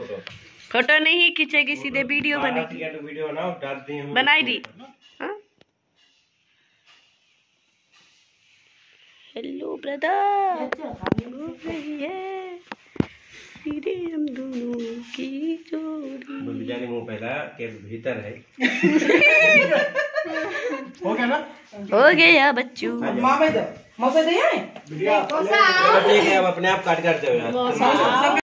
Photo. Photo नहीं खींचेगी, सीधे video बनेगी। वीडियो बनाओ, डाल दी हम। बनाई दी। हेलो ब्रदर, सीधे हम दोनों की जोड़ी। जाने मुंह पहला के भीतर है। हो गया ना? हो गया बच्चू। मामा इधर, मौसा इधर है। ठीक है, अब अपने आप काट कर दो यार।